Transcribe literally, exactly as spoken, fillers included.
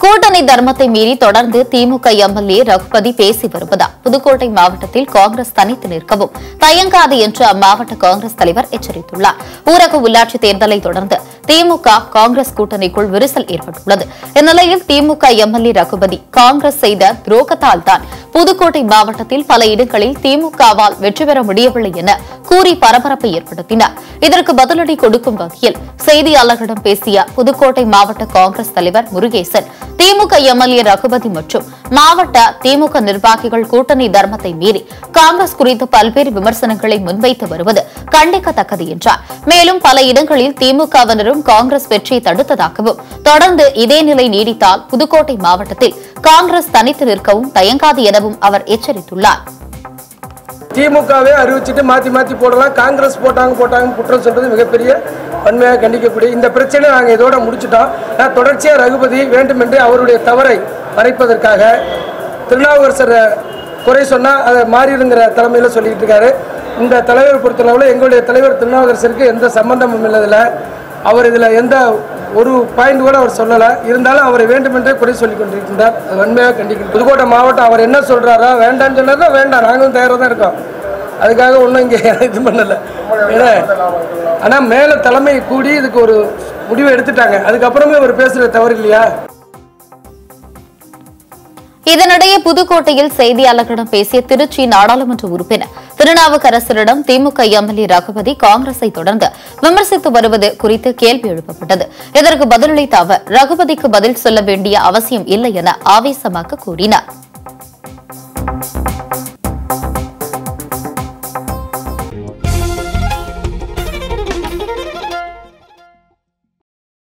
கூட்டணி தர்மத்தை மீறி தொடர்ந்து திமுக எம்எல்ஏ ரகுபதி பேசி வருவதால் புதுக்கோட்டை மாவட்டத்தில் காங்கிரஸ் தனித்து நிற்கவும் தயங்காது என்று அம்மாவட்ட காங்கிரஸ் தலைவர் எச்சரித்துள்ளார். ஊரக உள்ளாட்சி தேர்தலை தொடர்ந்து திமுக காங்கிரஸ் கூட்டணிக்குள் விரிசல் ஏற்பட்டுள்ளது. இந்நிலையில் திமுக எம்எல்ஏ ரகுபதி காங்கிரஸ் செய்த துரோகத்தால் தான் புதுக்கோட்டை மாவட்டத்தில் பல இடங்களில் திமுகவால் வெற்றி பெற முடியவில்லை என கூறி பரபரப்பை ஏற்படுத்தினார். இதற்கு பதிலடி கொடுக்கும் வகையில் செய்தியாளர்களிடம் பேசிய புதுக்கோட்டை மாவட்ட காங்கிரஸ் தலைவர் முருகேசன், திமுக எம்எல்ஏ ரகுபதி மற்றும் மாவட்ட திமுக நிர்வாகிகள் கூட்டணி தர்மத்தை மீறி காங்கிரஸ் குறித்து பல்வேறு விமர்சனங்களை முன்வைத்து வருவது கண்டிக்கத்தக்கது என்றார். மேலும் பல இடங்களில் திமுகவினரும் காங்கிரஸ் வெற்றியை தடுத்ததாகவும், தொடர்ந்து இதே நிலை நீடித்தால் புதுக்கோட்டை மாவட்டத்தில் காங்கிரஸ் தனித்து நிற்கவும் தயங்காது எனவும் அவர் எச்சரித்துள்ளார். திமுகவே அறிவிச்சுட்டு மாற்றி மாற்றி போடலாம், காங்கிரஸ் போட்டாங்க போட்டாங்க குற்றம் சொல்றது மிகப்பெரிய வன்மையாக கண்டிக்கக்கூடிய இந்த பிரச்சனை நாங்கள் இதோட முடிச்சுட்டோம். நான் தொடர்ச்சியாக ரகுபதி வேண்டுமென்றே அவருடைய தவறை மறைப்பதற்காக திருநாவுக்கரசரை குறை சொன்னால் அதை மாறிடுங்கிற தலைமையில் சொல்லிக்கிட்டு இருக்காரு. இந்த தலைவர் பொறுத்தளவில் எங்களுடைய தலைவர் திருநாவுக்கரசருக்கு எந்த சம்பந்தமும் இல்லதில்லை. அவர் இதில் எந்த ஒரு பாயிண்ட் கூட அவர் சொல்லலை. இருந்தாலும் அவரை வேண்டுமென்றே குறை சொல்லி கொண்டிருக்கின்றார். அது வன்மையாக கண்டிக்கணும். புதுக்கோட்டை மாவட்டம் அவர் என்ன சொல்கிறாரோ வேண்டான்னு சொன்னாரோ வேண்டாம், நாங்களும் தயாராக தான் இருக்கோம். அதுக்காக ஒன்றும் இங்கே இது பண்ணலை. ஏன்னா ஆனால் மேலே தலைமை கூடி இதுக்கு ஒரு முடிவை எடுத்துட்டாங்க. அதுக்கப்புறமே அவர் பேசுகிற தவறு இல்லையா? இதனிடையே புதுக்கோட்டையில் செய்தியாளர்களிடம் பேசிய திருச்சி நாடாளுமன்ற உறுப்பினர் திருநாவுக்கரசரிடம் திமுக எம்எல்ஏ ரகுபதி காங்கிரஸை தொடர்ந்து விமர்சித்து வருவது குறித்து கேள்வி எழுப்பப்பட்டது. இதற்கு பதிலளித்த அவர் ரகுபதிக்கு பதில் சொல்ல வேண்டிய அவசியம் இல்லை என ஆவேசமாக கூறினார்.